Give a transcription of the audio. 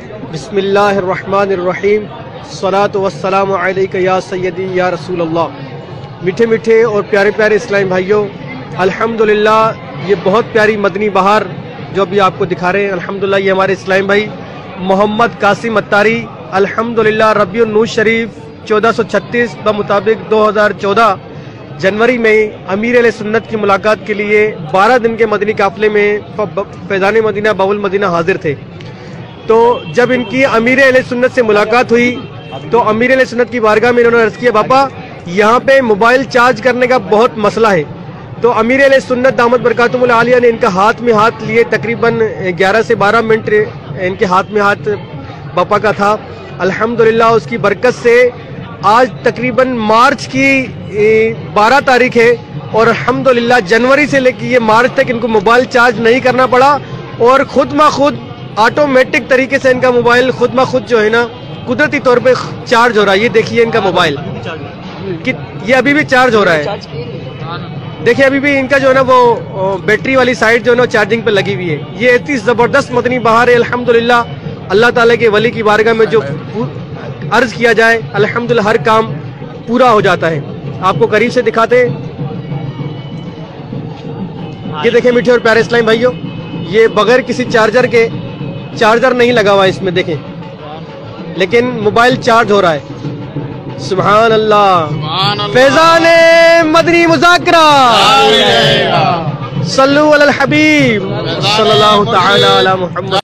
بسم اللہ الرحمن الرحیم، الصلاۃ والسلام علیک یا سیدی یا رسول اللہ۔ میٹھے میٹھے اور پیارے پیارے اسلامی بھائیوں، الحمدللہ یہ بہت پیاری مدنی بہار جو ابھی آپ کو دکھا رہے ہیں، الحمدللہ یہ ہمارے اسلامی بھائی محمد قاسم اتاری الحمدللہ ربیع النور شریف 1436 بمطابق 2014 جنوری میں امیر اہل سنت کی ملاقات کے لیے 12 دن کے مدنی قافلے میں فیضان مدینہ باب المدینہ حاضر تھے۔ تو جب ان کی امیر اہل سنت سے ملاقات ہوئی تو امیر اہل سنت کی بارگاہ میں انہوں نے عرض کیا، باپا یہاں پہ موبائل چارج کرنے کا بہت مسئلہ ہے۔ تو امیر اہل سنت دامت برکاتہم العالیہ نے ان کا ہاتھ میں ہاتھ لیے، تقریباً 11 سے 12 منٹ ان کے ہاتھ میں ہاتھ باپا کا تھا۔ الحمدللہ اس کی برکت سے آج تقریباً مارچ کی 12 تاریخ ہے اور الحمدللہ جنوری سے لے کے یہ مارچ تک ان کو موبائل چارج نہیں کرنا پڑا اور خود مخود آٹومیٹک طریقے سے ان کا موبائل خود مخود جو ہے نا قدرتی طور پہ چارج ہو رہا ہے۔ یہ دیکھیے ان کا موبائل یہ ابھی بھی چارج ہو رہا ہے، دیکھیں ابھی بھی ان کا جو ہے نا وہ بیٹری والی سائڈ جو ہے نا چارجنگ پہ لگی ہوئی ہے۔ یہ اتنی زبردست مدنی بہار ہے الحمدللہ۔ اللہ تعالیٰ کے ولی کی بارگاہ میں جو عرض کیا جائے الحمدللہ ہر کام پورا ہو جاتا ہے۔ آپ کو قریب سے دکھاتے ہیں، یہ دیکھیں میٹھے اور پیارے اسلامی بھائیوں، یہ بغیر کسی چارجر کے، چارجر نہیں لگا ہوا ہے اس میں دیکھیں، لیکن موبائل چارج ہو رہا ہے۔ سبحان اللہ، فیضان مدنی مذاکرہ، صلو علی الحبیب صلی اللہ تعالی علی محمد۔